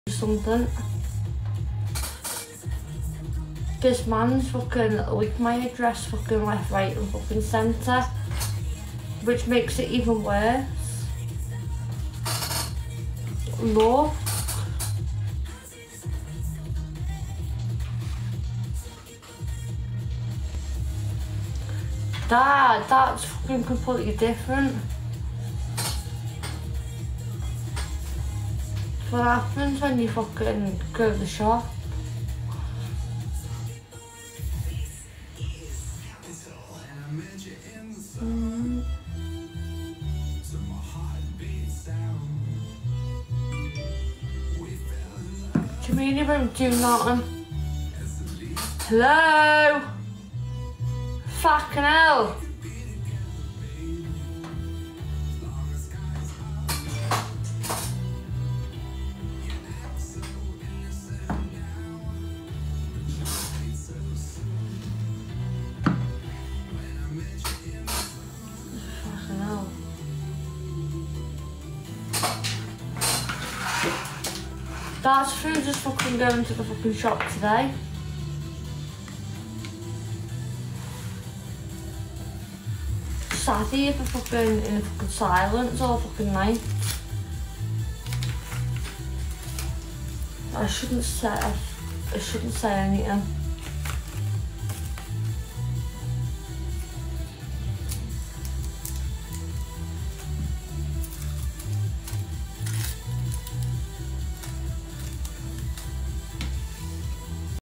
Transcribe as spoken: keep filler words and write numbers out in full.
something. This man's fucking like my address fucking left, right and fucking centre, which makes it even worse. Look. That, that's fucking completely different. What happens when you fucking go to the shop? Mm. Do you mean you won't do nothing? Hello? Fucking hell. Fucking hell. That's through just fucking going to the fucking shop today. Sat here for fucking in fucking silence all fucking night. I shouldn't say I shouldn't say anything.